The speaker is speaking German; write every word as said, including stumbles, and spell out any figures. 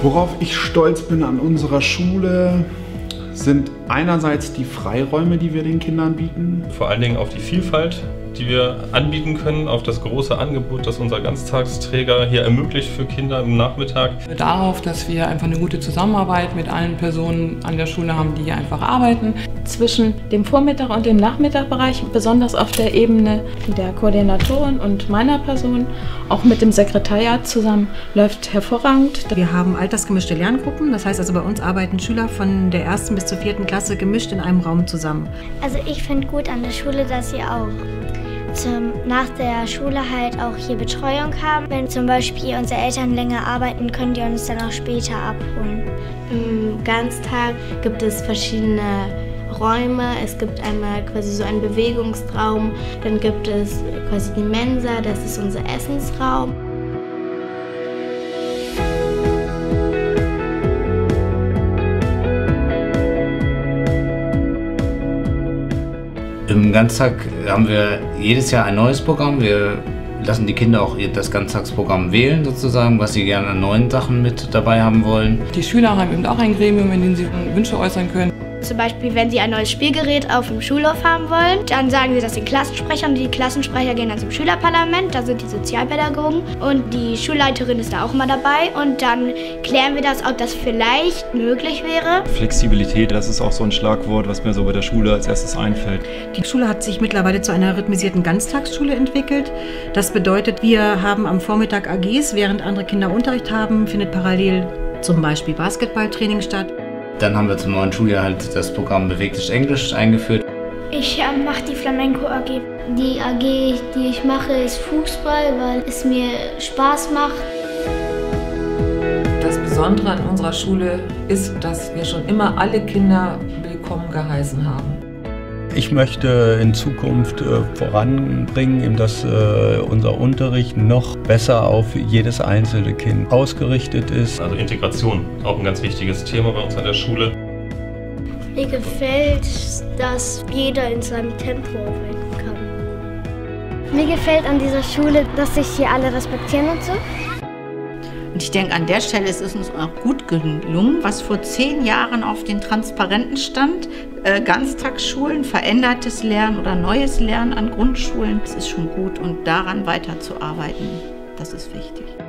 Worauf ich stolz bin an unserer Schule, sind einerseits die Freiräume, die wir den Kindern bieten. Vor allen Dingen auf die Vielfalt, die wir anbieten können, auf das große Angebot, das unser Ganztagsträger hier ermöglicht für Kinder im Nachmittag. Darauf, dass wir einfach eine gute Zusammenarbeit mit allen Personen an der Schule haben, die hier einfach arbeiten. Zwischen dem Vormittag und dem Nachmittagbereich, besonders auf der Ebene der Koordinatorin und meiner Person, auch mit dem Sekretariat zusammen, läuft hervorragend. Wir haben altersgemischte Lerngruppen, das heißt also bei uns arbeiten Schüler von der ersten bis zur vierten Klasse gemischt in einem Raum zusammen. Also ich finde gut an der Schule, dass sie auch zum, nach der Schule halt auch hier Betreuung haben. Wenn zum Beispiel unsere Eltern länger arbeiten, können die uns dann auch später abholen. Im Ganztag gibt es verschiedene Räume. Es gibt einmal quasi so einen Bewegungsraum, dann gibt es quasi die Mensa, das ist unser Essensraum. Im Ganztag haben wir jedes Jahr ein neues Programm. Wir lassen die Kinder auch das Ganztagsprogramm wählen, sozusagen, was sie gerne an neuen Sachen mit dabei haben wollen. Die Schüler haben eben auch ein Gremium, in dem sie Wünsche äußern können. Zum Beispiel, wenn sie ein neues Spielgerät auf dem Schulhof haben wollen, dann sagen sie das den Klassensprechern und die Klassensprecher gehen dann zum Schülerparlament, da sind die Sozialpädagogen und die Schulleiterin ist da auch mal dabei und dann klären wir das, ob das vielleicht möglich wäre. Flexibilität, das ist auch so ein Schlagwort, was mir so bei der Schule als erstes einfällt. Die Schule hat sich mittlerweile zu einer rhythmisierten Ganztagsschule entwickelt. Das bedeutet, wir haben am Vormittag A Gs, während andere Kinder Unterricht haben, findet parallel zum Beispiel Basketballtraining statt. Dann haben wir zum neuen Schuljahr halt das Programm Bewegtes Englisch eingeführt. Ich äh, mache die Flamenco A G. Die A G, die ich mache, ist Fußball, weil es mir Spaß macht. Das Besondere an unserer Schule ist, dass wir schon immer alle Kinder willkommen geheißen haben. Ich möchte in Zukunft äh, voranbringen, dass äh, unser Unterricht noch besser auf jedes einzelne Kind ausgerichtet ist. Also Integration, auch ein ganz wichtiges Thema bei uns an der Schule. Mir gefällt, dass jeder in seinem Tempo arbeiten kann. Mir gefällt an dieser Schule, dass sich hier alle respektieren und so. Und ich denke, an der Stelle ist es uns auch gut gelungen, was vor zehn Jahren auf den Transparenten stand. Äh, Ganztagsschulen, verändertes Lernen oder neues Lernen an Grundschulen. Das ist schon gut und daran weiterzuarbeiten, das ist wichtig.